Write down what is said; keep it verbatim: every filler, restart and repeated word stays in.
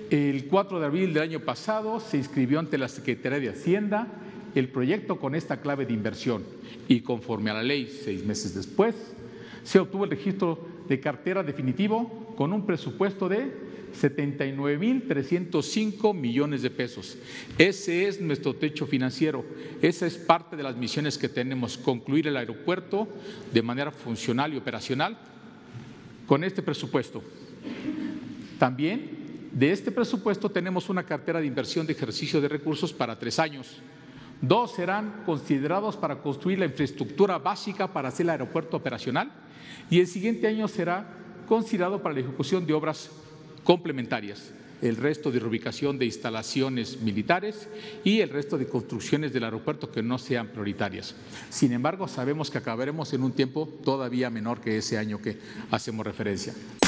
El cuatro de abril del año pasado se inscribió ante la Secretaría de Hacienda el proyecto con esta clave de inversión y conforme a la ley, seis meses después, se obtuvo el registro de cartera definitivo con un presupuesto de setenta y nueve mil trescientos cinco millones de pesos. Ese es nuestro techo financiero, esa es parte de las misiones que tenemos, concluir el aeropuerto de manera funcional y operacional con este presupuesto. También de este presupuesto tenemos una cartera de inversión de ejercicio de recursos para tres años. Dos serán considerados para construir la infraestructura básica para hacer el aeropuerto operacional y el siguiente año será considerado para la ejecución de obras complementarias, el resto de reubicación de instalaciones militares y el resto de construcciones del aeropuerto que no sean prioritarias. Sin embargo, sabemos que acabaremos en un tiempo todavía menor que ese año que hacemos referencia.